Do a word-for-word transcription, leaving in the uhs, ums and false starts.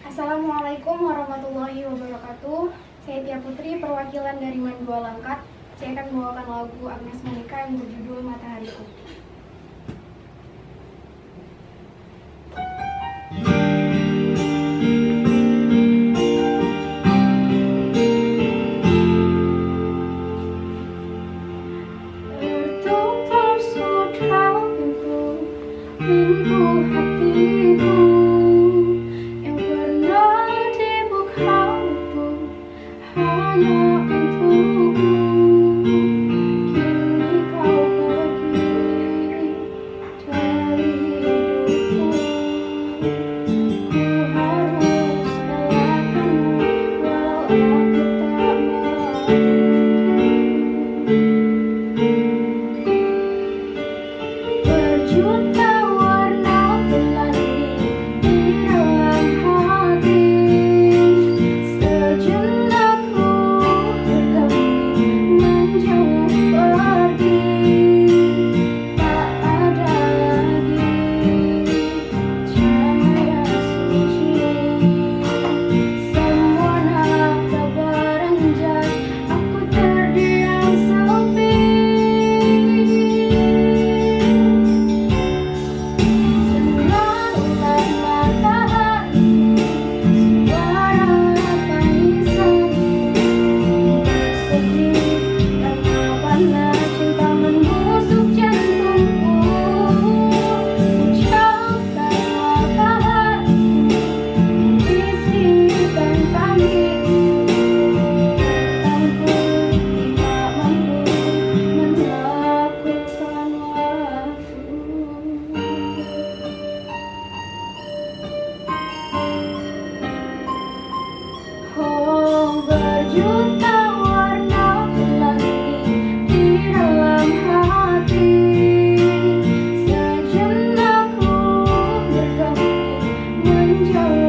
Assalamualaikum warahmatullahi wabarakatuh. Saya Tia Putri, perwakilan dari Mandua Langkat. Saya akan membawakan lagu Agnes Monica yang berjudul Matahariku. Tertutup sudah pintu, pintu hatiku. Berjuta warna berlari di dalam hati, sejenak ku bergeming menjauh pergi. Tak ada lagi cahaya suci, semua nafas beranjak, aku terdiam sepi. Berjuta warna berlari di dalam hati, sejenak ku bergeming menjauh.